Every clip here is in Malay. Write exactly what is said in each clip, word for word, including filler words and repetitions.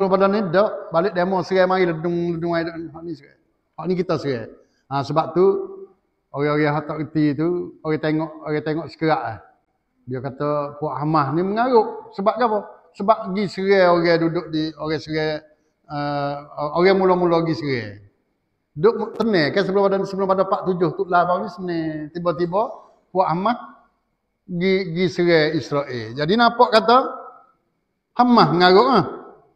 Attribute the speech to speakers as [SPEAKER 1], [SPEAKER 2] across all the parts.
[SPEAKER 1] Sebelum pada ni dak balik demo serai mari ledung-ledung air hak ni serai. Hak ni kita serai. Ha, sebab tu orang-orang hak tak reti tu, orang tengok orang tengok sekerak ah. Dia kata Puak Hamah ni mengarut. Sebab apa? Sebab pergi serai orang duduk di orang serai uh, orang mula-mula pergi serai. Duduk tenang kan sebelum pada sebelum pada empat puluh tujuh tu lah baru ni tiba-tiba Puak Hamah pergi pergi serai Israel. Jadi nampak kata Hamah mengarut ah.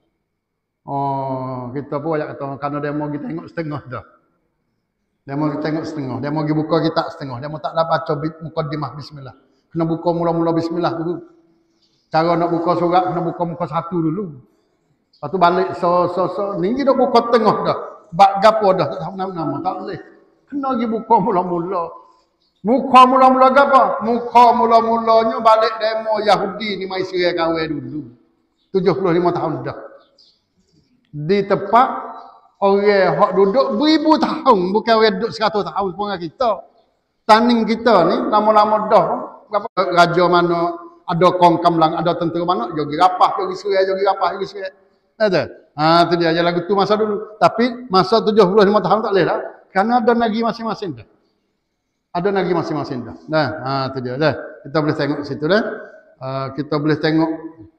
[SPEAKER 1] Oh, kita pun banyak kata kerana dia mau pergi tengok setengah dah. Dia mau pergi tengok setengah. Dia mau pergi buka kitab setengah. Dia mau tak dapat baca mukadimah bismillah. Kena buka mula-mula bismillah dulu. Cara nak buka surat kena buka muka satu dulu. Lepas tu balik so so so ni kita buka tengah dah. Bab gapo dah tak tahu nama tak boleh. Kena pergi buka mula-mula. Muka mula-mula gapo? Muka mula-mulanya balik demo Yahudi ni mai serai kahwin dulu. tujuh puluh lima tahun dah. Di tempat orang hak duduk beribu tahun, bukan orang duduk seratus tahun sepengah kita. Tanding kita ni lama-lama dah berapa raja mana ada kong kamlang, ada tentera mana jogi rapah, jogi serai, jogi rapah, jogi serai. Ada. Ha tu dia, dia lagu tu masa dulu. Tapi masa tujuh puluh lima tahun tak boleh dah. Kerana ada negeri masing-masing dah. Ada negeri masing-masing dah. Nah, ha tu dia dah. Kita boleh tengok situ dah. Uh, kita boleh tengok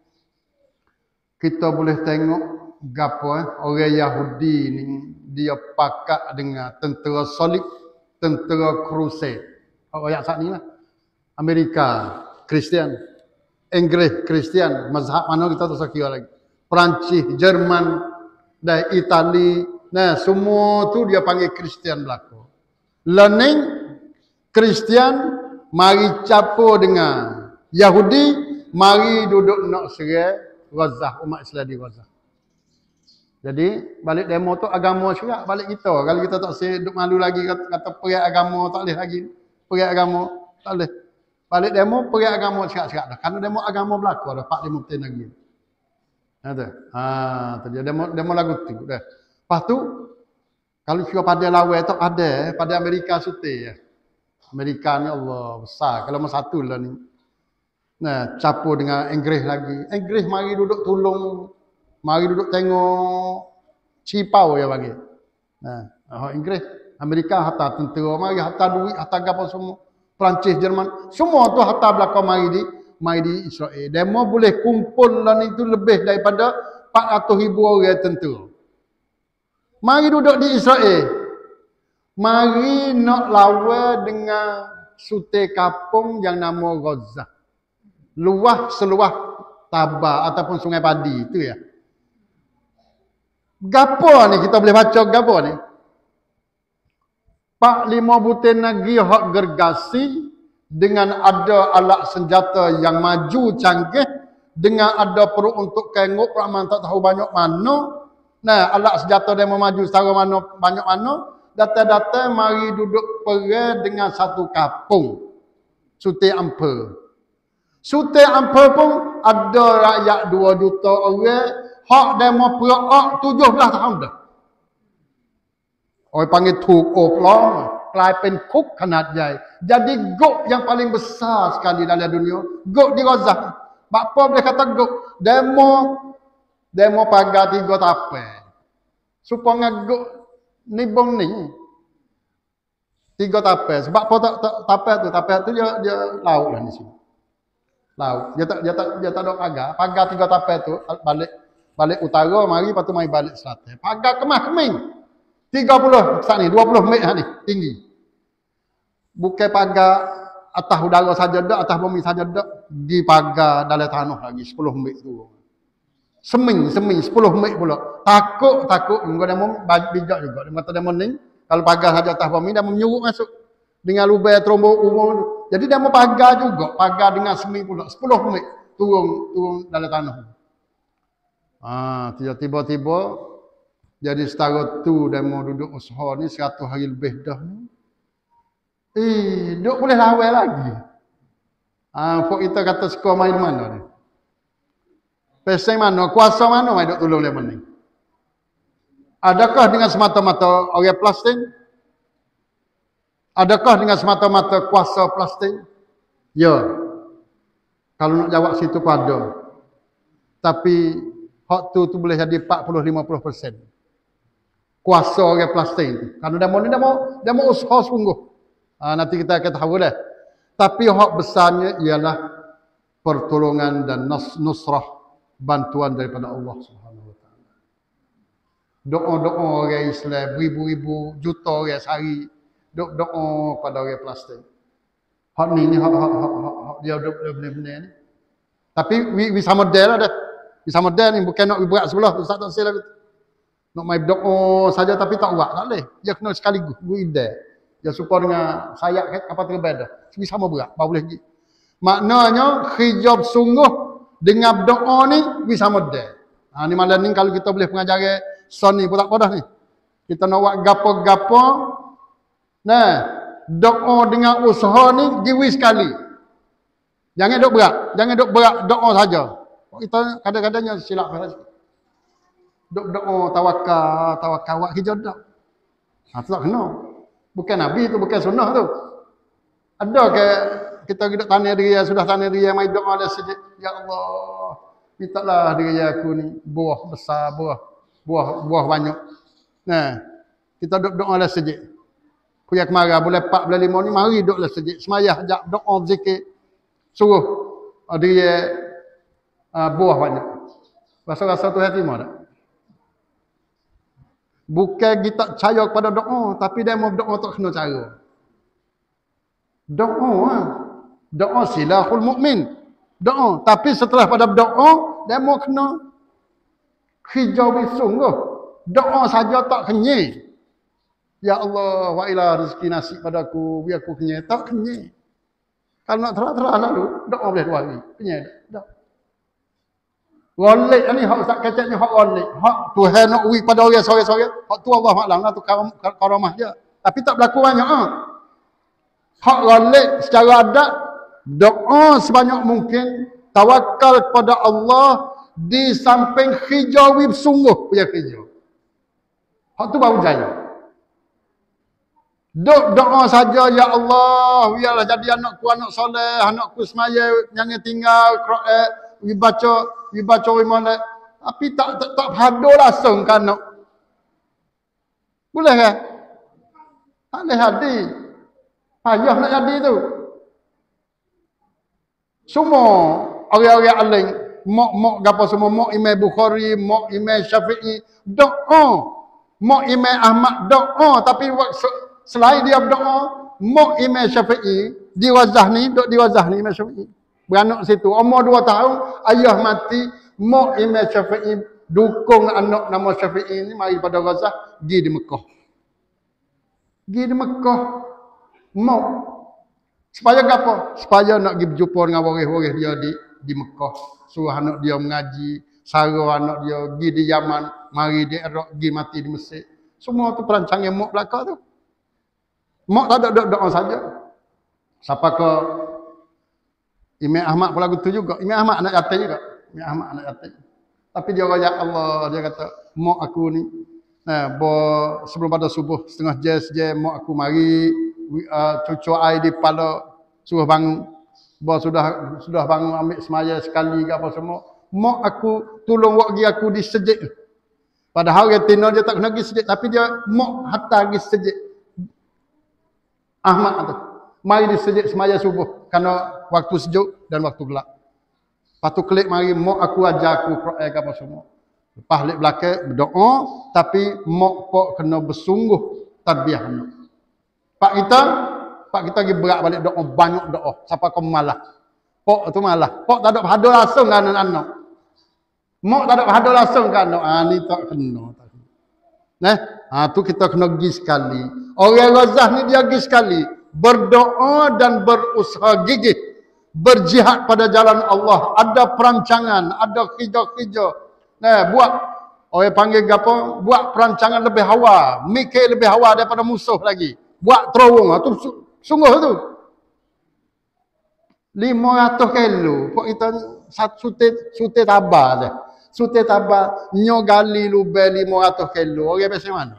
[SPEAKER 1] kita boleh tengok gapo eh orang Yahudi ni dia pakat dengan tentera salib, tentera crusade. Ayat saat ni lah. Amerika Kristian, Inggris Kristian, mazhab mana kita tak usah kira lagi. Perancis, Jerman, dan Itali, nah semua tu dia panggil Kristian belaka. Learning Kristian mari campur dengan Yahudi, mari duduk nak serai Gaza, umat Islam di Gaza. Jadi balik demo tu agama syirak balik kita. Kalau kita tak seduk malu lagi kata, kata perai agama tak boleh lagi. Perai agama tak boleh. Balik demo perai agama syirak-syirak dah. Karena demo agama berlaku dah empat lima tahun lagi. Ada. Ha tu dia demo demo lagu tu dah. Lepas tu kalau kira pada lawan tak ada pada Amerika suti ya. Amerika ni Allah besar. Kalau masa satu lah ni. Nah, campur dengan Inggris lagi. Inggris mari duduk tolong, mari duduk tengok cipau ya bagi. Nah, oh, Inggris, Amerika hantar tentera, mari hantar duit, hantar apa semua. Perancis, Jerman, semua tu hantar belakang mari di mari di Israel. Demo boleh kumpul lah itu lebih daripada empat ratus ribu orang tentera. Mari duduk di Israel. Mari nak lawan dengan sute kapung yang nama Gaza. Luah seluah Tabah ataupun Sungai Padi itu ya. Gapo ni kita boleh baca gapo ni? Pak lima butir negeri hak gergasi dengan ada alat senjata yang maju canggih, dengan ada peruntuk kengok ramai tak tahu banyak mana. Nah, alat senjata dia maju setara mana banyak mana, datang-datang mari duduk perai dengan satu kampung. Sute Amper. Sute Amper pun ada rakyat dua juta orang, hak demo perak tujuh belas tahun dah. Orang panggilถูก โอบล้อม กลายเป็นคุกขนาดใหญ่ Jadi gok yang paling besar sekali dalam dunia, gok di Gaza. Apa boleh kata gok? Demo demo pagar tiga tapai. Supaya gok ni bom ni tiga tapai. Sebab apa tak, tak tapai tu? Tapai tu dia dia laut lah di sini. Laut. Dia tak dia tak dia tak ada pagar. Pagar tiga tapai tu balik balik utara mari, lepas tu mari balik selatan. Pagar kemah keming. tiga puluh saat ni, dua puluh meter ni tinggi. Bukan pagar atas udara saja dak, atas bumi saja dak, di pagar dalam tanah lagi sepuluh meter tu. Seming, seming sepuluh meter pula. Takut, takut engkau dia mau bijak juga. Dia kata dia mau ni, kalau pagar saja atas bumi dia mau menyuruh masuk dengan lubang trombok umur tu. Jadi dia mau pagar juga, pagar dengan seming pula sepuluh meter turun turun dalam tanah. Ah, tiba-tiba jadi setara tu dia mau duduk usaha ni seratus hari lebih dah ni. Eh, duk boleh lawan lagi. Ah, pok kita kata skor main mana ni? Peseng mana, kuasa mana mai duk tolong dia ni? Adakah dengan semata-mata orang Palestin? Adakah dengan semata-mata kuasa Palestin? Ya. Kalau nak jawab situ pada. Tapi hak tu tu boleh jadi empat puluh lima puluh persen. Kuasa orang Palestin tu. Karena demo ni demo demo usaha sungguh. Ha, nanti kita akan tahu dah. Tapi hak besarnya ialah pertolongan dan nusrah, bantuan daripada Allah Subhanahu wa taala. Doa-doa orang Islam beribu-ribu juta orang sehari doa pada orang Palestin. Hak ni ni hak hak hak, hak, hak dia dok benar-benar ni. Tapi we, we sama dia lah dah. We sama dia ni bukan nak berat sebelah tu, tak tak silap. Nak main doa saja tapi tak buat tak boleh. Dia kena sekaligus buidah. Dia supaya dengan sayap kapal terbang dah. We sama berat, baru boleh pergi. Maknanya hijab sungguh dengan doa ni we sama dia. Ha ni malam ni kalau kita boleh pengajar son ni pun tak apa dah ni. Kita nak buat gapo-gapo. Nah, doa dengan usaha ni giwi sekali. Jangan duk berat, jangan duk berat doa saja. Kita kadang-kadangnya silap pada sikit. Duk doa tawakal, tawakal buat hijab dak. Ha tu tak kena. Bukan nabi tu, bukan sunnah tu. Ada ke kita duduk tanya diri sudah tanya diri mai doa dah sikit. Ya Allah, mintalah diri aku ni buah besar, buah buah buah banyak. Nah, kita duduk doa dah sikit. Kuliah kemara boleh empat boleh lima ni mari duduklah sikit. Semayah ajak doa zikir. Suruh uh, diri uh, buah banyak. Rasa-rasa tu hati mau tak? Bukan kita percaya kepada doa, tapi dia mau doa tak kena cara. Doa ah. Doa silahul mukmin. Doa, tapi setelah pada doa dia mau kena hijau sungguh. Doa saja tak kenyang. Ya Allah, wa ila rezeki nasi padaku, biar aku kenyang. Tak kenyang. Kalau nak terang-terang lalu, doa boleh dua hari. Kenyang tak? Walik ni, hak Ustaz kecek ni, hak walik. Hak Tuhan nak uwi pada orang sore-sore. Hak tu Allah maklam lah, tu karamah je. Tapi tak berlaku banyak. Ha? Hak walik secara adat, doa sebanyak mungkin, tawakal kepada Allah, di samping hijau wib sungguh punya hijau. Hak tu baru jaya. Duk doa saja, ya Allah, biarlah jadi anakku anak soleh, anakku semaya, jangan tinggal, Quran, we baca, we baca we molek. Tapi tak tak tak hado langsung kan anak. Boleh ke? Tak boleh hadi. Payah nak jadi tu. Semua orang-orang alim, mak-mak gapo semua, mak Imam Bukhari, mak Imam Syafi'i, doa. Mak Imam Ahmad doa, tapi selain dia berdoa, mak Imam Syafi'i di wazah ni, duk di wazah ni Imam Syafi'i. Beranak situ, umur dua tahun, ayah mati, mak Imam Syafi'i dukung anak nama Syafi'i ni mari pada wazah, pergi di Mekah. Pergi di Mekah, mak. Supaya apa? Supaya nak pergi berjumpa dengan waris-waris dia di di Mekah. Suruh anak dia mengaji, sarah anak dia pergi di Yaman, mari di Iraq, pergi mati di Mesir. Semua tu perancangan mak belaka tu. Mak tak ada doa saja. Siapa ke Imam Ahmad pun lagu tu juga. Imam Ahmad anak yatim juga. Imam Ahmad anak yatim. Tapi dia raya Allah, dia kata, mak aku ni, nah, bo, sebelum pada subuh, setengah jam saja, mak aku mari, uh, cucu air di kepala, suruh bangun. Bo sudah sudah bangun ambil semaya sekali ke apa semua. Mak aku tolong wak aku di sejid. Padahal dia tina dia tak kena pergi sejid, tapi dia mak hantar pergi sejid. Ahmad tu. Mari di sejid semaya subuh kerana waktu sejuk dan waktu gelap. Lepas tu klik mari mak aku ajar aku Quran ke apa semua. Lepas lik belakang berdoa, tapi mak pok kena bersungguh tadbiyah anak. Pak kita, pak kita pergi berat balik doa banyak doa. Siapa kau malah. Pok tu malah. Pok tak ada hado langsung kan anak. Mak tak ada hado langsung kan anak. Ah ni tak kena. Nah, ha tu kita kena pergi sekali. Orang razah ni dia pergi sekali. Berdoa dan berusaha gigih. Berjihad pada jalan Allah. Ada perancangan, ada kerja-kerja. Nah, buat orang panggil apa? Buat perancangan lebih awal, mikir lebih awal daripada musuh lagi. Buat terowong tu sungguh tu. lima ratus kilo. Pok kita satu sute sute tabah dah. Sute tabah nyo gali lubang lima ratus kilo. Orang biasa mana?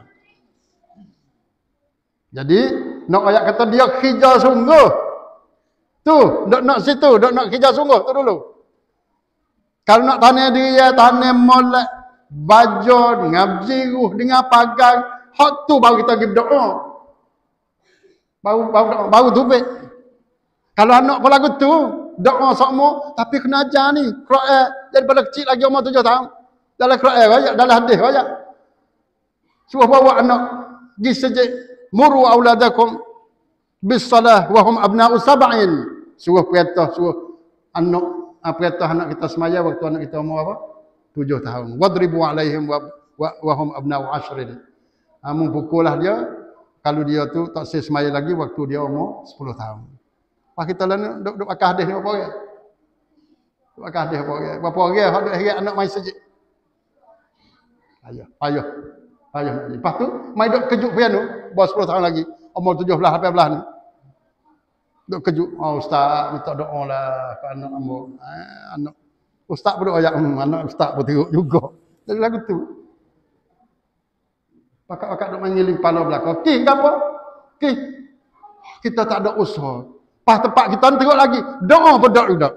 [SPEAKER 1] Jadi, nak ayat kata dia kerja sungguh. Tu, dok nak situ, dok nak kerja sungguh tu dulu. Kalau nak tanya dia, tanya molek, baju, dengan jiruh, dengan pagar, hak tu baru kita pergi berdoa. Baru, baru, baru tubik. Kalau anak pun lagu tu, doa semua, tapi kena ajar ni. Quran, daripada kecil lagi umur tujuh tahun. Dalam Quran, raya, dalam hadis, raya. Suruh bawa anak, pergi sejik, muru auladakum, bisalah, wahum abna'u sab'in. Suruh perintah, suruh anak, perintah anak kita semaya, waktu anak kita umur apa? Tujuh tahun. Wadribu alaihim, wahum abna'u ashrin. Amun pukullah dia, kalau dia tu tak selesai semaya lagi, waktu dia umur sepuluh tahun. Pak kita lah duk duk pakai hadis ni berapa orang? Duk pakai hadis berapa orang? Berapa orang hak duk heret anak mai sejid. Ayah, ayah. Ayah. Lepas tu mai duk kejut piano, baru sepuluh tahun lagi, umur tujuh belas lapan belas ni. Duk kejut, oh ustaz minta doa lah ke anak ambo. Eh, anak ustaz pun duk ayat, hmm, anak ustaz pun teruk juga. Jadi lagu tu. Pakak-pakak duk mengiling kepala belakang. Okey, apa? Okey. Kita tak ada usaha. Pas tempat kita teruk lagi, doa pun tak juga.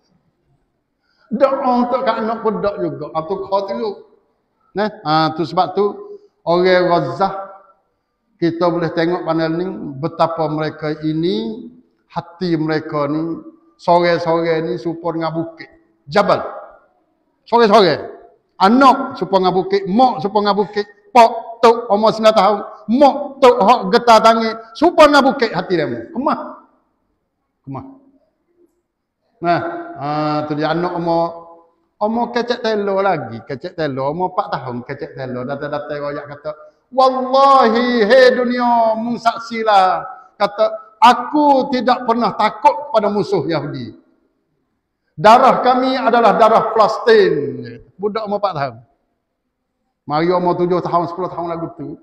[SPEAKER 1] Doa untuk kat anak pun tak juga. Atau kau teruk. Nah, ha, tu sebab tu orang Gaza kita boleh tengok panel ni betapa mereka ini hati mereka ni sore-sore ni serupa dengan bukit jabal. Sore-sore anak serupa dengan bukit, mak serupa dengan bukit, pak tok umur sembilan tahun, mak tok hak getar tangan serupa dengan bukit hati dia. Kemah. Kemah. Nah, ha, tu dia anak umur umur kecek telo lagi, kecek telo umur empat tahun kecek telo datang-datang royak kata, "Wallahi hei dunia mung saksilah." Kata, "Aku tidak pernah takut pada musuh Yahudi. Darah kami adalah darah Palestin." Budak umur empat tahun. Mari umur tujuh tahun, sepuluh tahun lagu tu.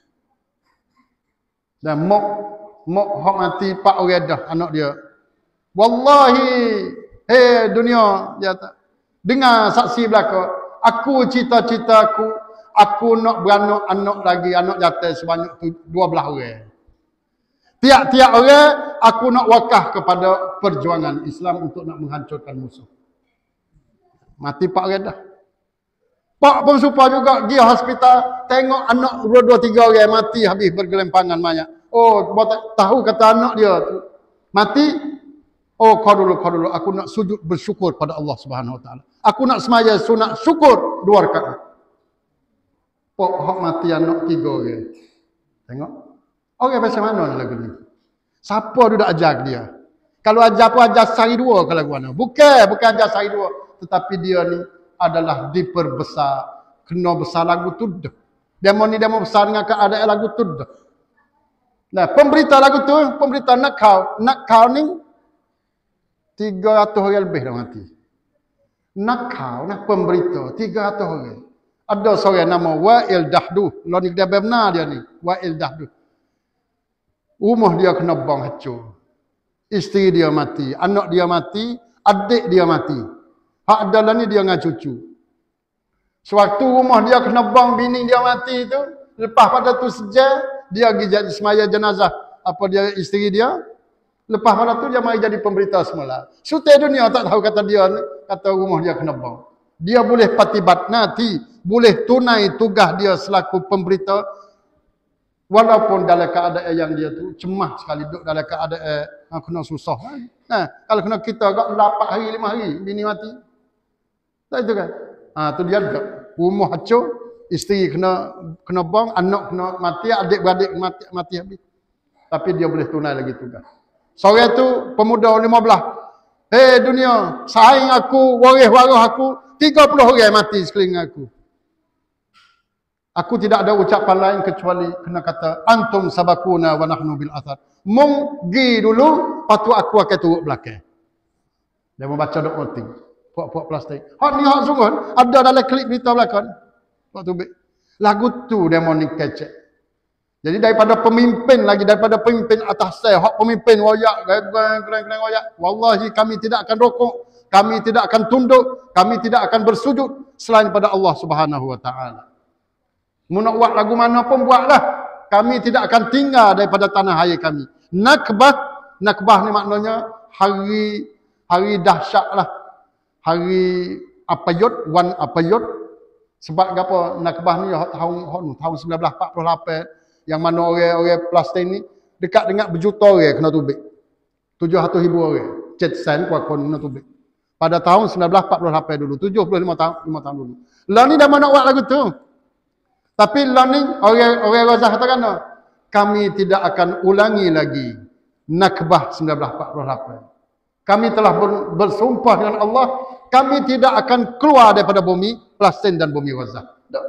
[SPEAKER 1] Dan mok mok hak mati pak orang dah anak dia. "Wallahi hei dunia," dia kata, dengar saksi belaka, "Aku cita-cita aku, aku nak beranak anak lagi, anak jatuh sebanyak dua belas orang. Tiap-tiap orang, aku nak wakaf kepada perjuangan Islam untuk nak menghancurkan musuh." Mati pak orang dah. Pak pun supa juga, pergi hospital, tengok anak dua-dua tiga orang mati habis bergelempangan banyak. Oh, tahu kata anak dia tu mati. Oh, kau dulu, kau dulu. Aku nak sujud bersyukur pada Allah Subhanahu Wa Taala. Aku nak semaya sunat syukur dua rakaat. Pok hak mati anak tiga orang. Tengok. Orang macam mana lagu ni? Siapa duduk ajar dia? Kalau ajar pun ajar sehari dua ke lagu mana? Bukan, bukan ajar sehari dua. Tetapi dia ni adalah diperbesar. Kena besar lagu tu dah. Demo ni demo besar dengan keadaan lagu tu dah. Nah, pemberita lagu tu, pemberita nak kau, nak kau ni tiga ratus orang lebih dah mati. Nak kau, nak pemberita, tiga ratus orang. Ada seorang nama Wa'il Dahdu. Lalu ni dia benar dia ni. Wa'il Dahdu. Rumah dia kena bom hancur. Isteri dia mati. Anak dia mati. Adik dia mati. Hak adalah ni dia dengan cucu. Sewaktu rumah dia kena bom, bini dia mati tu. Lepas pada tu sejak, dia pergi jadi semaya jenazah. Apa dia, isteri dia. Lepas pada tu dia mari jadi pemberita semula. Sutai dunia tak tahu kata dia ni, kata rumah dia kena bom. Dia boleh patibat nanti, boleh tunai tugas dia selaku pemberita walaupun dalam keadaan yang dia tu cemas sekali, duduk dalam keadaan ha, kena susah. Ha, kalau kena kita agak lapan hari, lima hari bini mati. Tak itu kan? Ha, tu dia juga. Rumah hancur, isteri kena kena bom, anak kena mati, adik-beradik mati mati habis. Tapi dia boleh tunai lagi tugas. Sore tu pemuda lima belas. Hei dunia, saing aku, waris-waris aku, tiga puluh orang mati sekeliling aku. Aku tidak ada ucapan lain kecuali kena kata antum sabakuna wa nahnu bil athar. Mung gi dulu, patu aku akan turut belakang. Dia membaca dok mati. Puak-puak plastik. Hak ni hak sungguh ada dalam klip berita belakang. Waktu lagu tu demo ni kecek. Jadi daripada pemimpin lagi, daripada pemimpin atas saya, hak pemimpin royak, gerang-gerang royak. Wallahi kami tidak akan rokok, kami tidak akan tunduk, kami tidak akan bersujud selain pada Allah Subhanahu Wa Taala. Mau nak buat lagu mana pun buatlah. Kami tidak akan tinggal daripada tanah air kami. Nakbah, nakbah ni maknanya hari hari dahsyat lah. Hari apayut, wan apayut. Sebab gapo Nakbah ni tahun tahun sembilan belas empat puluh lapan yang mana orang-orang Palestin ni dekat dengan berjuta orang kena tubik. tujuh ratus ribu orang. Chet sen kuat kon kena tubik. Pada tahun sembilan belas empat puluh lapan dulu, tujuh puluh lima tahun, lima tahun dulu. Lah ni dah mana buat lagu tu. Tapi lah ni orang orang Gaza katakan kami tidak akan ulangi lagi Nakbah sembilan belas empat puluh lapan. Kami telah bersumpah dengan Allah, kami tidak akan keluar daripada bumi Palestin dan bumi Gaza.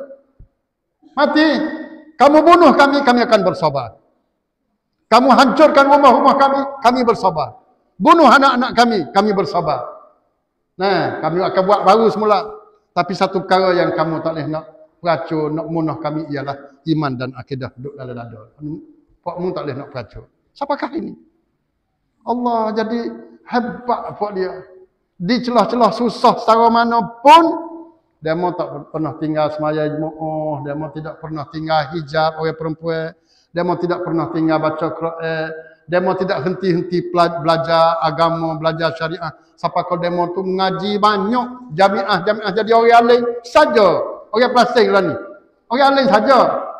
[SPEAKER 1] Mati. Kamu bunuh kami, kami akan bersabar. Kamu hancurkan rumah-rumah kami, kami bersabar. Bunuh anak-anak kami, kami bersabar. Nah, kami akan buat baru semula. Tapi satu perkara yang kamu tak boleh nak peracur, nak munuh kami ialah iman dan akidah duduk dalam dada. Kamu tak boleh nak peracur. Siapakah ini? Allah jadi hebat buat dia. Di celah-celah susah secara mana pun, dia mau tak pernah tinggal semaya jemaah, dia mau tidak pernah tinggal hijab orang perempuan, dia mau tidak pernah tinggal baca Quran, dia mau tidak henti-henti belajar agama, belajar syariah. Sampai kalau demo tu mengaji banyak, jamiah-jamiah jadi orang alim saja. Orang Palestin lah ni. Orang alim saja.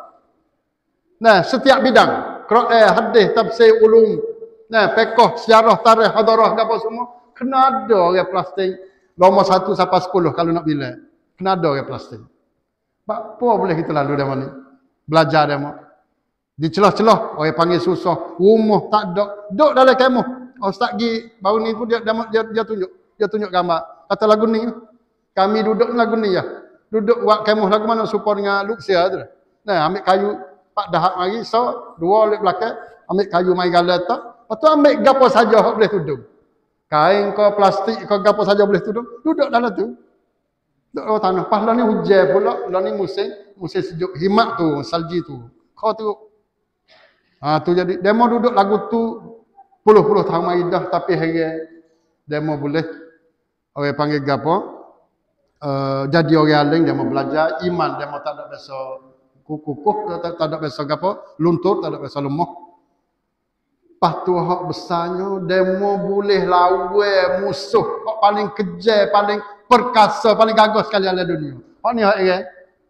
[SPEAKER 1] Nah, setiap bidang, Quran, hadis, tafsir, ulum, nah, fiqh, sejarah, tarikh, hadarah, apa semua, kena ada orang Palestin. Nombor satu sampai sepuluh kalau nak bilang. Kena ada orang Palestin. Apa boleh kita lalu demo ni? Belajar demo. Di celah-celah, orang panggil susah. Rumah tak ada. Duduk dalam kemah. Ustaz Gi, baru ni pun dia, dia, dia tunjuk. Dia tunjuk gambar. Kata lagu ni. Kami duduk lagu ni ya. Duduk buat kemah lagu mana supaya dengan Luxia tu. Nah, ambil kayu. Pak dahak mari. So, dua oleh belakang. Ambil kayu main gala tak. Lepas tu ambil gapo saja yang boleh tudung. Kain kau, plastik kau, gapo saja boleh tudung. Duduk dalam tu. Duduk dalam tanah. Pas lah ni hujan pula. Lah ni musim. Musim sejuk. Himak tu. Salji tu. Kau tu. Ha, tu jadi. Demo duduk lagu tu. Puluh-puluh tahun mari dah. Tapi hari demo boleh. Orang panggil gapo. Uh, jadi orang aling. Demo belajar. Iman. Demo tak ada biasa kukuh. Tak, tak ada biasa gapo. Luntur. Tak ada biasa lemah. Lepas tu hak besarnya. Demo boleh lawan musuh. Hak paling kejar. Paling perkasa. Paling gagah sekali dalam dunia. Hak ni hak orang.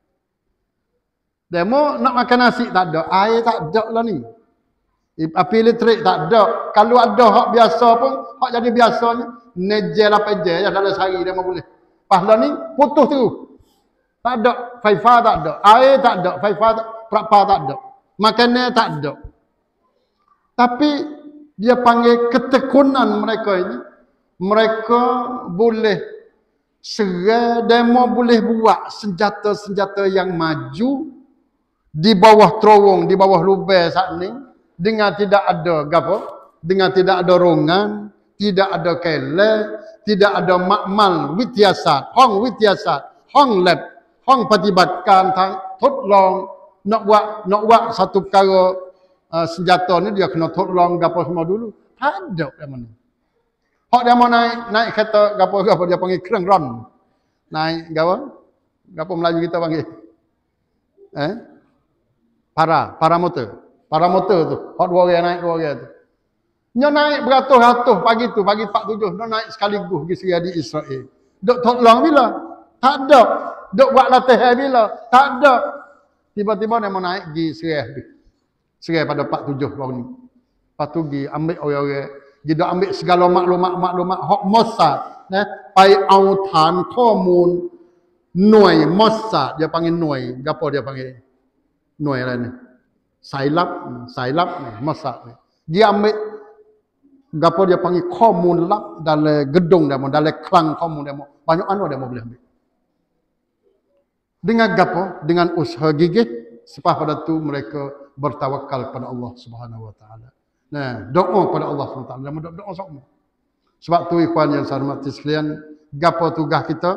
[SPEAKER 1] Demo nak makan nasi tak ada. Air tak ada lah ni. Api elektrik tak ada. Kalau ada hak biasa pun, hak jadi biasa ni, nejel apa je, ya dalam sehari dia mau boleh. Pasal ni putus tu. Tak ada, Faifa tak ada, air tak ada, Faifa tak, Prapa tak ada. Makanan tak ada. Tapi dia panggil ketekunan mereka ini, mereka boleh serang, demo boleh buat senjata-senjata yang maju di bawah terowong, di bawah lubang saat ni. Dengan tidak ada gapo, dengan tidak ada rongan, tidak ada kele, tidak ada makmal witiasat, hong witiasat, hong lab, hong patibatkan, todlong nak buat nak buat satu perkara uh, senjata ni dia kena todlong gapo semua dulu. Tak ada yang mana. Hak dia mau naik naik kereta gapo gapo dia panggil kereng ron. Naik gapo? Gapo Melayu kita panggil? Eh? Para, para motor. Para motor tu, hot dua orang naik dua orang tu. Dia naik beratus-ratus pagi tu, pagi empat tujuh, dia naik sekaligus pergi Syria di Israel. Duk tolong bila? Tak ada. Duk buat latihan bila? Tak ada. Tiba-tiba dia mau naik pergi Syria. Syria pada empat tujuh baru ni. Lepas tu pergi ambil orang-orang. Dia dah ambil segala maklumat-maklumat hak Mossad. Eh? Pai autan komun Nuai Mossad. Dia panggil Nuai. Apa dia panggil? Nuai lah ni. Sailap, sailap ni, Mossad ni. Dia ambil gapo dia panggil komun lap dalam gedung dia, dalam kelang komun dia. Banyak anu dia boleh ambil. Dengan gapo? Dengan usaha gigih, sebab pada tu mereka bertawakal pada Allah Subhanahu Wa Taala. Nah, doa pada Allah Subhanahu Wa Taala, doa doa semua. Sebab tu ikhwan yang saya hormati sekalian, gapo tugas kita?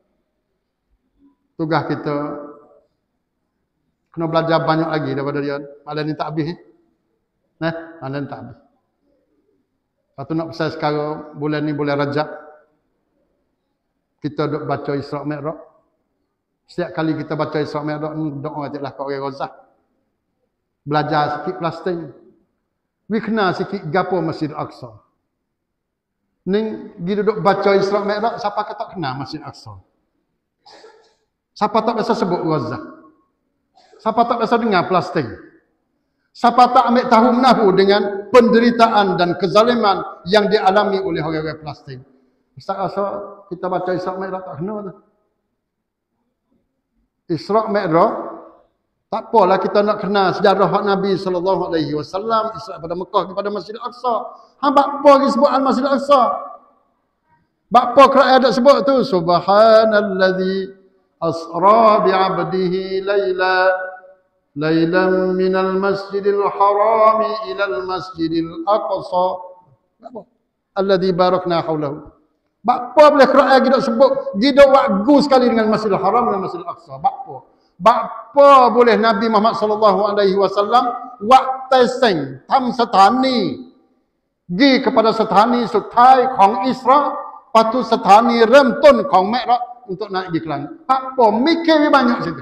[SPEAKER 1] Tugas kita kena belajar banyak lagi daripada dia. Malam ni tak habis. Eh? Nah, malam ni tak habis. Lepas tu nak pesan sekarang, bulan ni bulan Rajab. Kita duk baca Isra' Mi'raj. Setiap kali kita baca Isra' Mi'raj ni, doa adalah kau orang Gaza. Belajar sikit Palestin. We kenal sikit gapo Masjid Al-Aqsa. Ni, dia duduk baca Isra' Mi'raj, siapa kata kenal Masjid Al-Aqsa? Siapa tak biasa sebut Gaza? Siapa tak biasa dengar Palestin? Siapa tak ambil tahu menahu dengan penderitaan dan kezaliman yang dialami oleh orang-orang Palestin? Ustaz rasa kita baca Isra' Mi'raj tak kena tu. Isra' Mi'raj tak apalah kita nak kenal sejarah hak Nabi sallallahu alaihi wasallam Isra' pada Mekah kepada Masjidil Aqsa. Hang bak apa lagi sebut Al-Masjidil Aqsa? Bak apa kerana ada sebut tu? Subhanallazi asra bi'abdihi laila lailan minal masjidil harami ilal masjidil aqsa. Apa? Alladzi barakna haulahu. Bapa boleh Quran kita sebut gido wagu sekali dengan Masjidil Haram dan Masjidil Aqsa. Bapa. Bapa boleh Nabi Muhammad sallallahu alaihi wasallam waktu seng tam setani gi kepada setani sutaiของอิสราpatu setani remton ของ Mi'raj untuk naik di langit. Apa mikir banyak situ.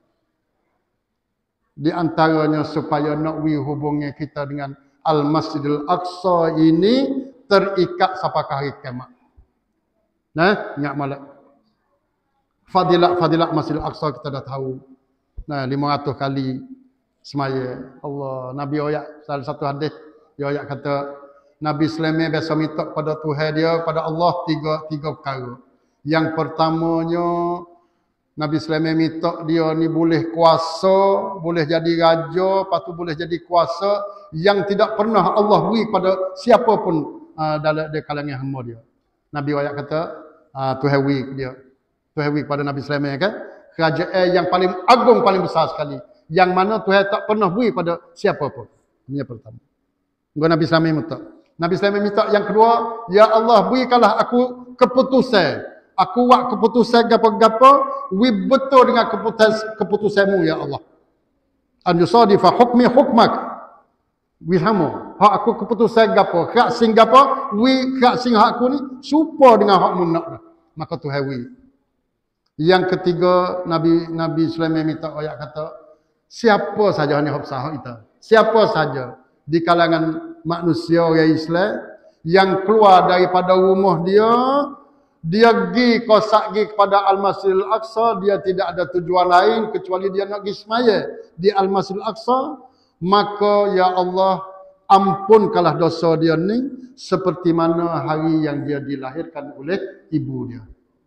[SPEAKER 1] Di antaranya supaya nak wi hubungnya kita dengan Al-Masjidil Aqsa ini terikat sampai hari kiamat. Nah, ingat malak. Fadilat-fadilat Masjidil Aqsa kita dah tahu. Nah, lima ratus kali semaya. Allah, Nabi oyak salah satu hadis, dia oyak kata Nabi Sulaiman biasa minta pada Tuhan dia, pada Allah tiga tiga perkara. Yang pertamanya Nabi Sulaiman minta dia ni boleh kuasa, boleh jadi raja, lepas tu boleh jadi kuasa yang tidak pernah Allah beri pada siapa pun uh, dalam di kalangan hamba dia. Nabi ayat kata uh, Tuhan beri dia. Tuhan beri pada Nabi Sulaiman kan, kerajaan yang paling agung, paling besar sekali, yang mana Tuhan tak pernah beri pada siapa pun. Ini yang pertama. Gua Nabi Sulaiman minta. Nabi Sulaiman minta yang kedua, ya Allah berikanlah aku keputusan. Aku buat keputusan gapo-gapo, wi betul dengan keputus, keputusanmu ya Allah. An yusadifa hukmi hukmak. Wi sama. Hak aku keputusan gapo, hak sing gapo, wi hak sing hak aku ni serupa dengan hakmu nak. Maka Tuhan wi. Yang ketiga, Nabi Nabi Sulaiman minta ayat kata, siapa saja ni hak sah kita. Siapa saja di kalangan manusia orang Islam yang keluar daripada rumah dia, dia pergi kosak pergi kepada Al-Masjidil Aqsa, dia tidak ada tujuan lain kecuali dia nak pergi semaya di Al-Masjidil Aqsa, maka ya Allah ampunkanlah dosa dia ni seperti mana hari yang dia dilahirkan oleh ibu dia.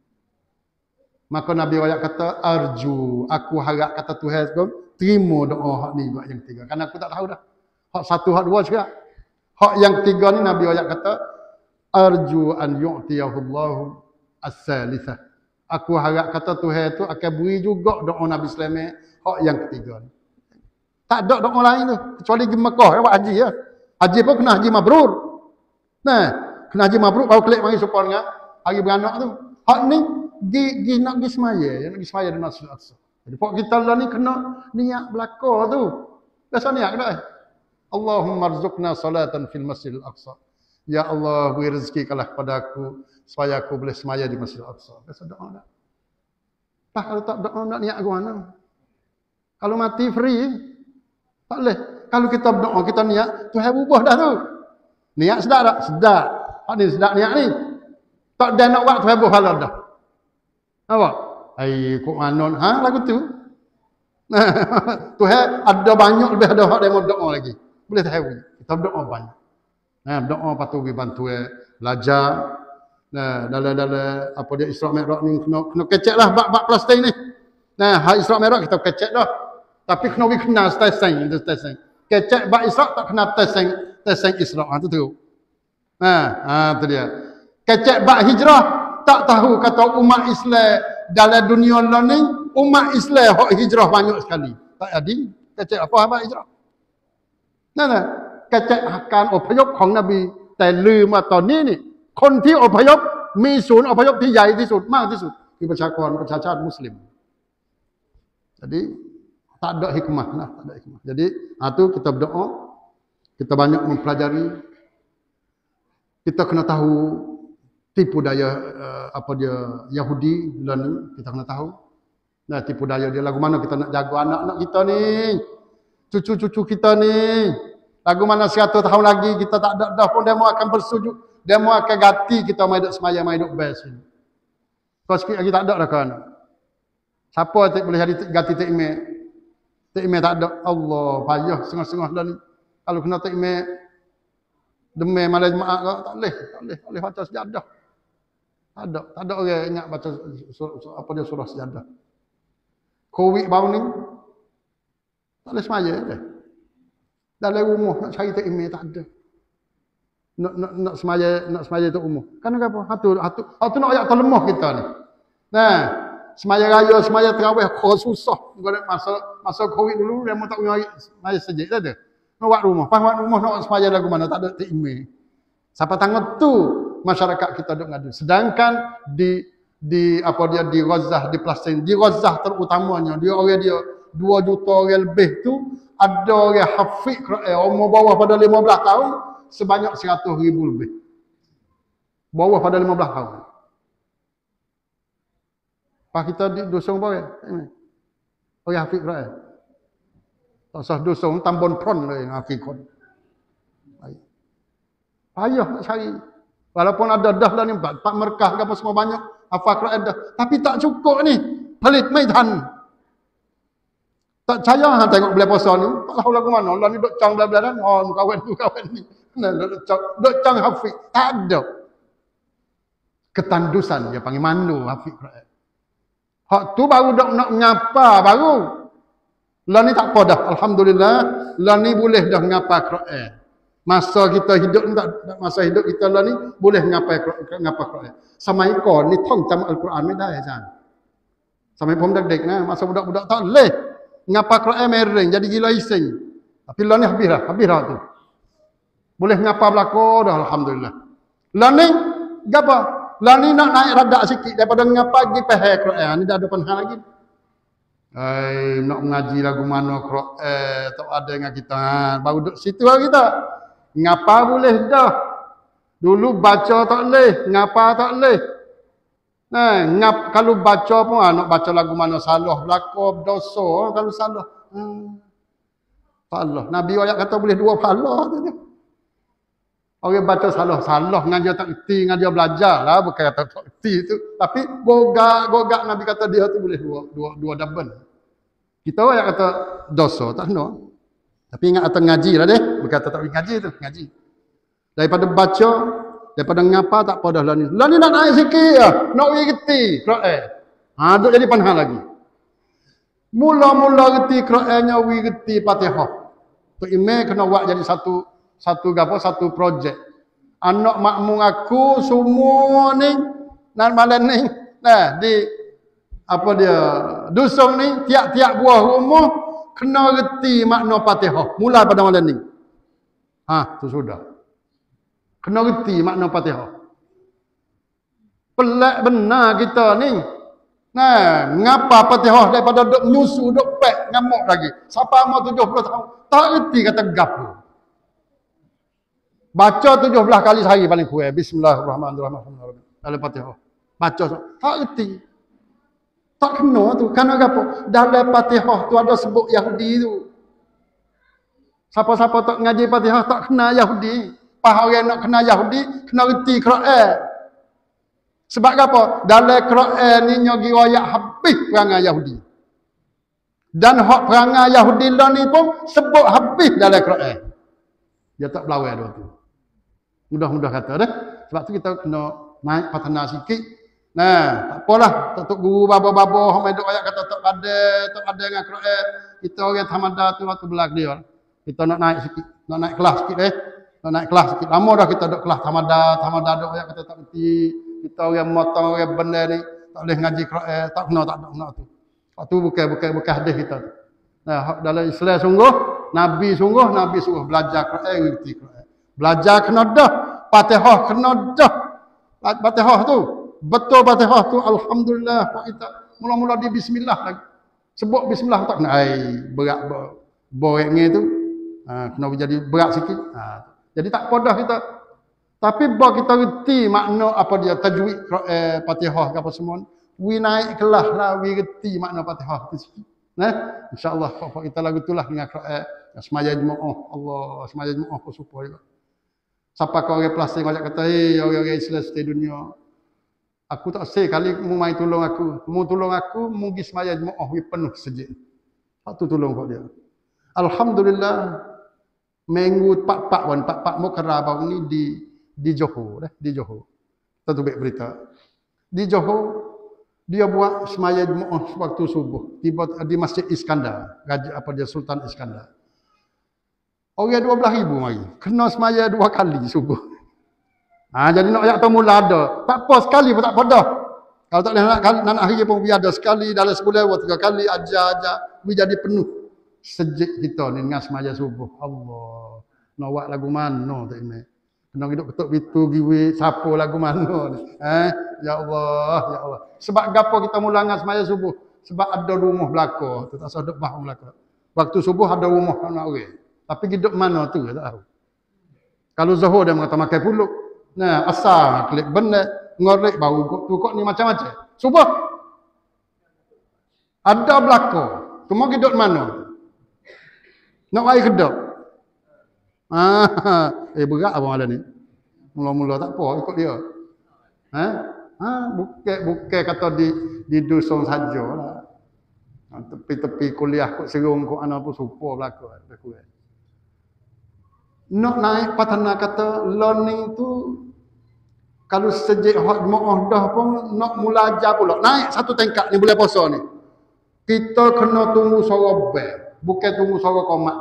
[SPEAKER 1] Maka Nabi ayat kata arju, aku harap kata Tuhan terima doa hak ni buat yang ketiga. Karena aku tak tahu dah. Hak satu hak dua juga. Hak yang ketiga ni Nabi ayat kata arju an yu'tiyahullahu as-salisah. Aku harap kata Tuhan tu akan beri juga doa Nabi Sulaiman hak yang ketiga ni. Tak ada doa lain tu kecuali pergi Mekah buat haji ya. Haji pun kena haji mabrur. Nah, kena haji mabrur baru kelik mari supaya dengan hari beranak tu. Hak ni gi gi nak pergi semaya, nak pergi semaya di Masjidil Aqsa. Jadi pok kita lah ni kena niat belaka tu. Biasa niat dah. Allahumma rzuqna salatan fil Masjidil Aqsa. Ya Allah, beri rezeki kalah kepada aku supaya aku boleh semaya di Masjidil Aqsa. Biasa doa dah. Pak kalau tak doa nak niat ke mana? Kalau mati free, tak boleh. Kalau kita berdoa, kita niat, Tuhan ubah dah tu. Niat sedap tak? Sedap. Hak ni sedap niat ni. Tak ada nak buat Tuhan ubah halal dah. Apa? Ai kok manon, ha lagu tu. Tuhan ada banyak lebih ada hak demo doa lagi. Boleh tahu. Kita berdoa banyak. Nah, berdoa patu pergi bantu belajar. Nah, dalam-dalam apa dia Isra' Mi'raj ni kena kena keceklah bab-bab Palestin ni. Nah, hak Isra' Mi'raj kita kecek dah. Tapi kena we kena testing, testing. Kecek bab Isra' tak kena testing, testing Isra' ha tu tu. Nah, ha tu dia. Kecek bab hijrah tak tahu kata umat Islam dalam dunia ni umat Islam hak hijrah banyak sekali. Tak jadi kecek apa bab hijrah. Nah, nah, kecek akan อพยพของนบีแต่ลืมว่าตอนนี้นี่คนที่อพยพมีศูนย์อพยพที่ใหญ่ที่สุดมากที่สุดคือประชากรประชาชาติมุสลิม Jadi tak ada hikmah lah, tak ada hikmah. Jadi ha tu kita berdoa, kita banyak mempelajari, kita kena tahu tipu daya uh, apa dia Yahudi dan kita kena tahu. Nah, tipu daya dia lagu mana kita nak jaga anak-anak kita ni, cucu-cucu kita ni. Lagu mana seratus tahun lagi kita tak ada dah pun demo akan bersujud, demo akan ganti kita mai duk semaya mai duk best ni. Kau sikit lagi tak ada dah kan. Siapa tak boleh jadi ganti tak email? Tak email tak ada. Allah, payah setengah-setengah dah ni. Kalau kena tak email demi malam jemaah kau tak boleh, tak boleh, tak boleh baca sejadah. Tak ada, tak ada orang ingat baca surah, surah, apa dia surah sejadah. Covid baru ni tak boleh semaya dah. Dalam rumah nak cari tak email tak ada. Nak nak nak semaya, nak semaya tu umur. Kan apa? Hatu hatu hatu nak ayat terlemah kita ni. Nah, semaya raya, semaya tarawih kau susah. Kau masa masa Covid dulu dia mau tak punya semaya sejak saja. Nak buat rumah, pas buat rumah nak semaya lagu mana tak ada tak email. Siapa tanggut tu masyarakat kita duk ngadu. Sedangkan di di apa dia di Gaza, di Palestin, di Gaza terutamanya dia orang dia dua juta orang lebih tu ada orang hafiz Quran umur bawah pada lima belas tahun sebanyak seratus ribu lebih. Bawah pada lima belas tahun. Pak kita di dosong bawah. Orang hafiz Quran. Tak usah dosong tambon pron lah yang hafiz Quran. Payah nak cari. Walaupun ada dah lah ni, Pak Merkah ke apa semua banyak. Hafal Quran dah. Tapi tak cukup ni. Pelit maidan. Tak percaya ha, tengok belah puasa ni. Tak tahu lagu mana. Allah ni duk cang belah-belah dan. Oh, kawan tu, kawan ni. Duk cang, duk cang hafiz. Tak ada. Ketandusan dia panggil mandu hafiz Quran. Hak tu baru duk nak ngapa baru. Lah ni tak apa dah. Alhamdulillah. Lah ni boleh dah ngapa Quran. Masa kita hidup ni tak, masa hidup kita lah ni boleh ngapai ngapa Quran. Samai kon ni thong jam Al-Quranไม่ได้ อาจารย์ Samai pom dak-dak nah, masa budak-budak tak leh ngapa Quran mereng jadi gila ising. Tapi lah ni habis dah, habis dah tu. Boleh ngapa belako dah alhamdulillah. Lah ni gapo? Lah ni nak naik radak sikit daripada ngapa pergi faham Quran ni dah ada panhal lagi. Ai nak mengaji lagu mana Quran tak ada dengan kita. Baru duduk situ lah kita. Ngapa boleh dah. Dulu baca tak boleh, ngapa tak boleh. Nah, ngap kalau baca pun ah, nak baca lagu mana salah, belaka, berdosa kalau salah. Hmm. Salah. Nabi ayat kata boleh dua pahala tu. Orang baca salah, salah ngajar tak erti, ngajar belajar lah bukan kata tak erti tu. Tapi gogak, gogak Nabi kata dia tu boleh dua dua dua double. Kita ayat kata dosa tak kena. Tapi ingat atau ngaji lah deh. Berkata tak boleh ngaji tu. Ngaji. Daripada baca. Daripada ngapa tak apa dah lah ni. Lah ni nak naik sikit lah. Nak pergi reti. Quran. Ha, duk jadi panhal lagi. Mula-mula reti Qurannya pergi reti Fatihah. Tu email kena buat jadi satu. Satu apa? Satu projek. Anak makmum aku semua ni. Nan malam ni. Nah, di. Apa dia. Dusun ni. Tiap-tiap buah rumah. Kena reti makna Fatihah. Mula pada malam ni. Ha, tu sudah. Kena reti makna Fatihah. Pelik benar kita ni. Nah, ngapa Fatihah daripada duk nyusu, duk pek, ngamuk lagi. Siapa mau tujuh puluh tahun. Tak reti kata gapo. Baca tujuh belas kali sehari paling kurang. Bismillahirrahmanirrahim. Dalam Fatihah. Baca. Tak reti. Tak kena tu. Kerana apa? Dalam Fatihah tu ada sebut Yahudi tu. Siapa-siapa tak ngaji Fatihah tak kena Yahudi. Faham orang nak kena Yahudi, kena reti Quran. Sebab apa? Dalam Quran ni nyogi royak habis perangai Yahudi. Dan hak perangai Yahudi lah ni pun sebut habis dalam Quran. Dia tak belawai dia tu. Mudah-mudah kata dah. Sebab tu kita kena naik patana sikit. Nah, tak apalah. Tok guru babo-babo hang duk ayat kata tak ada, tak ada dengan Quran. Kita orang tamada tu waktu belag dia. Kita nak naik sikit, nak naik kelas sikit eh. Nak naik kelas sikit. Lama dah kita duk kelas tamada, tamada duk ayat kata tak reti. Kita orang motong orang benda ni tak boleh ngaji Quran, tak kena tak kena tu. Waktu bukan bukan bukan hadis kita tu. Nah, dalam Islam sungguh, Nabi sungguh, Nabi suruh belajar Quran, reti Quran. Belajar kena dah, Fatihah kena dah. Fatihah tu betul Fatihah tu alhamdulillah kita mula-mula di bismillah lagi. Sebut bismillah tak kena ai berat boreknya tu. Ha, kena jadi berat sikit. Ha, jadi tak apa dah kita. Tapi bah kita reti makna apa dia tajwid eh, Fatihah ke apa semua. We naik kelas lah, we reti makna Fatihah tu sikit. Nah, insya-Allah apa kita lagu itulah dengan Quran. Semaya jemaah Allah, semaya jemaah apa supaya. Siapa kau orang plastik banyak kata, "Hei, orang-orang Islam di dunia. Aku tak say kali mu mai tolong aku. Mu tolong aku, mu pergi semaya jemaah wi penuh sejid. Aku tolong kau dia. Alhamdulillah minggu pak-pak wan pak-pak mau kerabau ni di di Johor dah, di Johor. Tentu baik berita. Di Johor dia buat semaya jemaah waktu subuh tiba di Masjid Iskandar, Raja apa dia Sultan Iskandar. Orang dua belas ribu mari. Kena semaya dua kali subuh. Ha, jadi nak ayat mula ada. Tak apa sekali pun tak apa dah. Kalau tak boleh nak, nak hari pun biar ada sekali dalam sebulan dua tiga kali ajar-ajar we jadi penuh sejid kita ni dengan semaya subuh. Allah. Nak buat lagu mana tak ini? Kena hidup ketuk pitu giwe siapa lagu mana ni? Eh, ya Allah, ya Allah. Sebab gapo kita mula dengan semaya subuh? Sebab ada rumah belaka, tu tak sadok bah belaka. Waktu subuh ada rumah anak orang. Tapi hidup mana tu tak tahu. Kalau Zuhur dia mengata makan puluk. Nah, asal klik benar, ngorek bau tukok ni macam-macam. Subuh ada belaka. Cuma hidup mana? Nak air kedap. Ah, eh berat abang ada ni. Mula-mula tak apa ikut dia. Ha? Ha, bukan bukan kata di di dusun sajalah. Ha, tepi-tepi kuliah kok serung kok ana pun supo belaka. Nak naik patana kata learning tu kalau sejak hak jemaah dah pun nak mula ajar pula. Naik satu tingkat ni bulan puasa ni. Kita kena tunggu suara bel, bukan tunggu suara komat.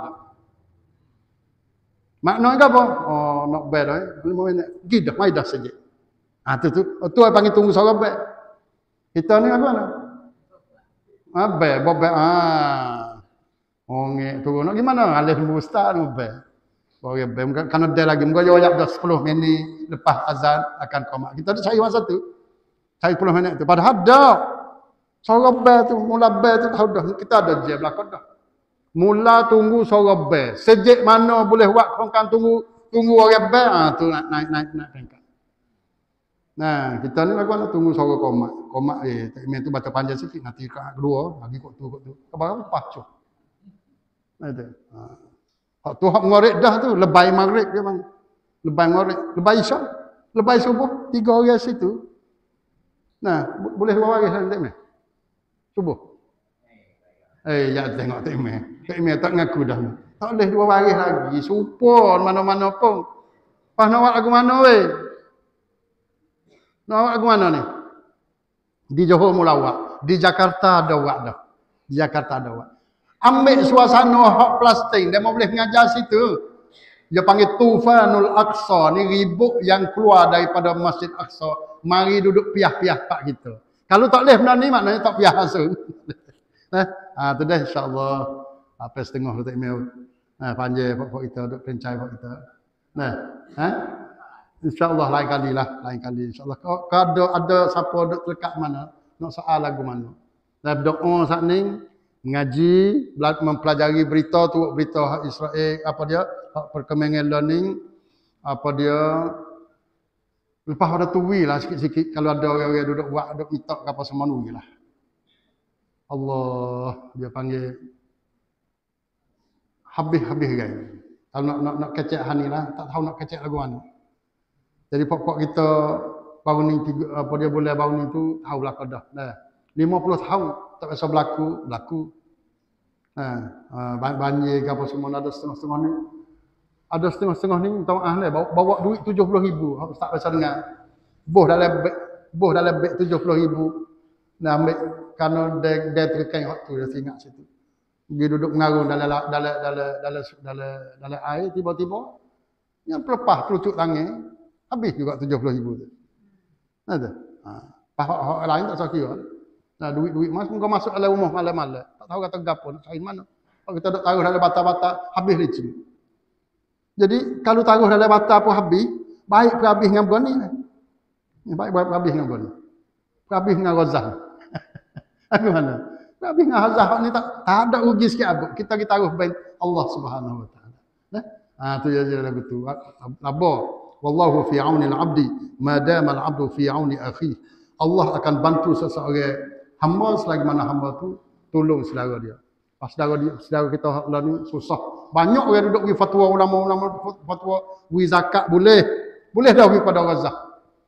[SPEAKER 1] Maknanya apa? Oh, nak bel dah. lima minit. Pergi dah, mai dah sejak. Ah tu tu. Tu ai panggil tunggu suara bel. Kita ni apa nak? Ah bel, bel. Ah. Oh ngek turun. Nak gimana? Alih ustaz tu bel. Oh ya, kan ada lagi. Muka jawab dah sepuluh minit lepas azan akan komat. Kita ada cari masa tu. Cari sepuluh minit tu. Padahal ada. Suara bel tu, mula bel tu tahu dah. Kita ada je belakang dah. Mula tunggu suara bel. Sejak mana boleh buat kan tunggu tunggu orang bel. Ah tu nak naik naik naik tingkat. Nah, kita ni lagu nak tunggu suara komat. Komat eh tak tu baca panjang sikit nanti kat kedua lagi kok tu kok tu. Kebarang pacu. Nah itu. Ha. Hak tu hak ngorek dah tu, lebay maghrib dia bang. Lebay ngorek, lebay isyak, lebay subuh, tiga orang situ. Nah, boleh dua baris tak meh? Subuh. Eh, ya tengok tak meh. Tak meh tak ngaku dah. Tak boleh dua baris lagi, supon mana-mana pun. Pas nak buat lagu mana weh? Nak buat lagu mana ni? Di Johor mula buat, di Jakarta ada buat dah. Di Jakarta ada buat. Ambil suasana hak plastik, dia mau boleh mengajar situ. Dia panggil Tufanul Aqsa, ni ribut yang keluar daripada Masjid Aqsa. Mari duduk piah-piah pak kita. Kalau tak boleh benda ni maknanya tak piah langsung. Nah, ha, tu dah insya-Allah apa setengah tu tak email. Nah, panjang pak kita duduk pencai pak kita. Nah, ha? Insya-Allah lain kali lah, lain kali insya-Allah. Kalau ada ada siapa duduk dekat mana, nak soal lagu mana. Nah, doa saat ni ngaji, mempelajari berita tu, berita Israel, apa dia, perkembangan learning, apa dia, lepas ada tuwi lah sikit-sikit, kalau ada orang-orang duduk buat, duduk mitak apa semua nuwi lah. Allah, dia panggil, habis-habis kan. Kalau nak nak nak kecek hani lah, tak tahu nak kecek lagu mana. Jadi pokok kita, baru ni, apa dia boleh baru ni tu, tahu belakang dah. Dah. lima puluh tahun tak biasa berlaku, berlaku. Ha, banjir ke apa semua ada setengah-setengah ni. Ada setengah-setengah ni minta maaf ni bawa, bawa duit tujuh puluh ribu. Tak biasa dengar. Boh dalam beg, boh dalam beg tujuh puluh ribu. Nak ambil kerana dia, dia terkait waktu dia ingat situ. Dia duduk mengarung dalam dalam dalam dalam dalam dalam air tiba-tiba yang pelepah pelucuk tangan habis juga tujuh puluh ribu tu. Ada. Ha, hak lain tak sakit. Nah, duit-duit mas muka masuk dalam rumah malam-malam. Tak tahu kata gapo nak cari mana. Kalau kita duk taruh dalam bata-bata habis licin. Jadi kalau taruh dalam bata pun habis, baik ke habis dengan berani. Baik buat habis dengan berani. Habis dengan Razak. Aku mana? Habis dengan Razak ni tak, tak ada rugi sikit abuk. Kita kita taruh baik Allah Subhanahu Wa Taala. Nah, ha tu je lagu tu. Apa? Wallahu fi auni al-'abdi ma dama al-'abdu fi auni akhihi. Allah akan bantu seseorang hamba selagi mana hamba tu tolong saudara dia. Pas saudara dia, saudara kita hak ni susah. Banyak orang duduk pergi fatwa ulama-ulama fatwa wi zakat boleh. Boleh dah pergi pada Razak.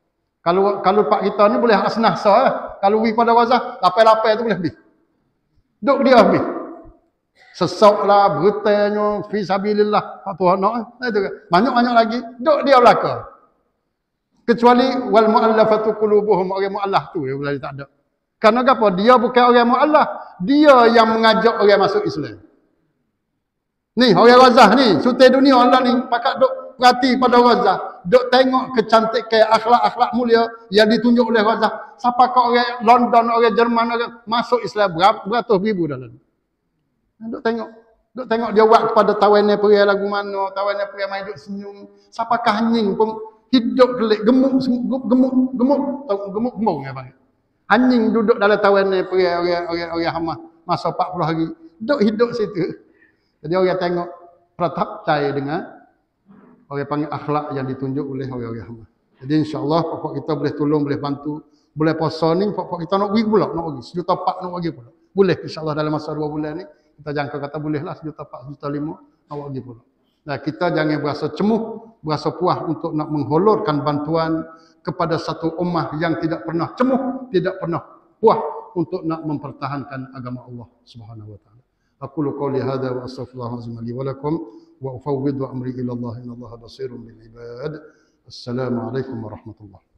[SPEAKER 1] Kalau kalau pak kita ni boleh asnah sah lah. Kalau wi pada Gaza, lapai-lapai tu boleh habis. Duk dia habis. Sesoklah, bertanya, fi sabilillah, apa Tuhan nak. Itu kan. Banyak-banyak lagi, duk dia belaka. Kecuali wal mu'allafatu qulubuhum, orang mu'allaf tu yang boleh tak ada. Karena apa? Dia bukan orang mu'allaf, dia yang mengajak orang masuk Islam. Ni orang Gaza ni, sultan dunia Allah ni pakat duk perhati pada Gaza, duk tengok kecantikan akhlak-akhlak mulia yang ditunjuk oleh Gaza. Siapa kau orang London, orang Jerman, orang masuk Islam beratus ribu dalam. Duk tengok, duk tengok dia buat kepada tawannya peria lagu mana, tawannya peria main duk senyum. Siapakah anjing pun hidup kelik gemuk gemuk gemuk gemuk gemuk gemuk ya bang. Anjing duduk dalam tawannya peria orang orang orang Hamas masa empat puluh hari. Duk hidup situ. Jadi orang tengok pratap cai dengan orang panggil akhlak yang ditunjuk oleh orang-orang Hamas. Jadi insya-Allah pokok kita boleh tolong, boleh bantu, boleh puasa ni pokok kita nak pergi pula, nak pergi sejuta empat nak pergi pula. Boleh insya-Allah dalam masa dua bulan ni kita jangka kata boleh lah sejuta empat, sejuta lima nak pergi pula. Nah, kita jangan berasa cemuh, berasa puas untuk nak mengholorkan bantuan kepada satu ummah yang tidak pernah cemuh, tidak pernah puas untuk nak mempertahankan agama Allah Subhanahu wa taala. Aqulu qawli hadza wa astaghfirullahalazim li wa lakum wa ufawwidu amri ila Allah innallaha basirun bil ibad. Assalamu alaikum warahmatullahi